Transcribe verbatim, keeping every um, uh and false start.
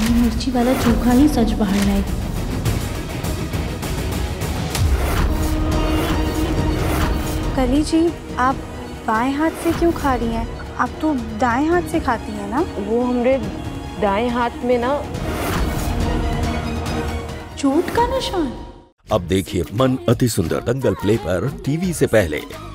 ये मिर्ची वाला चोखा ही सच बाहर लाए। कली जी, आप बाएं हाथ से क्यों खा रही हैं? आप तो दाएं हाथ से खाती हैं ना? वो हमरे दाएं हाथ में ना चोट का निशान। अब देखिए मन अति सुंदर दंगल प्ले पर टीवी से पहले।